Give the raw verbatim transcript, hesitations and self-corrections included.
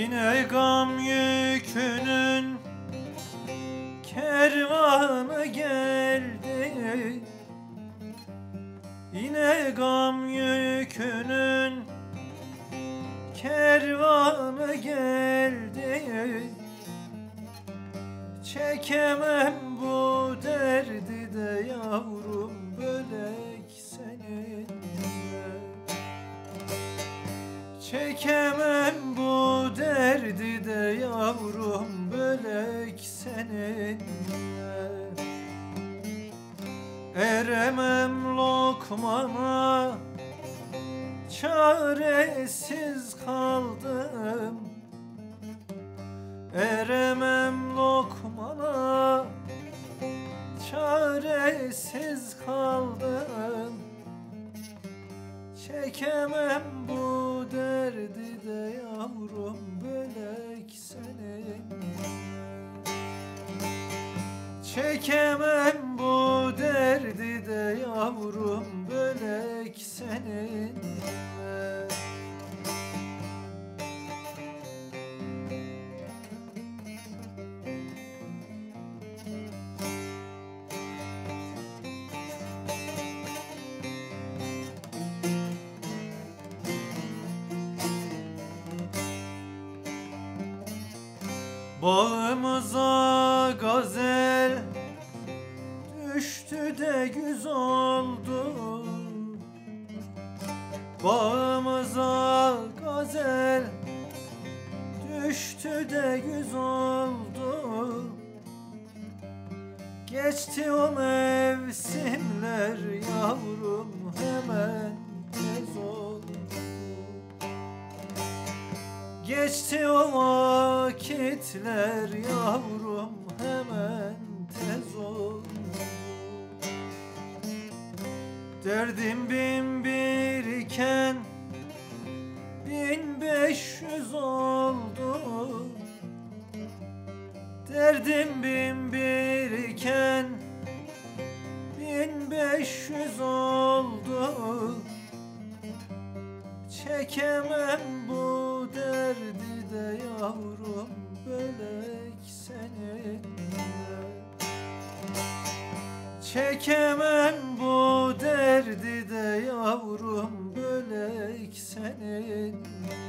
Yine gam yükünün kervanı geldi. Yine gam yükünün kervanı geldi. Çekemem bu derdi de yavrum, bölek seninle. Çekemem bu derdi de yavrum, bölek seninle. Eremem lokmana, çaresiz kaldım. Eremem lokmana, çaresiz kaldım. Çekemem bu derdi de yavrum, bölek seninle. Çekemem bu derdi de yavrum, bölek seninle. Bağımıza gazel düştü de güz oldu. Bağımıza gazel düştü de güz oldu. Geçti o mevsimler yavrum, hemen tez oldu. Geçti o vakitler yavrum, hemen tez oldu. Derdim bin bir iken bin beş yüz oldu. Derdim bin bir iken bin beş yüz oldu. Çekemem bu derdi de yavrum, bölek seninle. Çekemem bu derdi de yavrum, bölek seninle.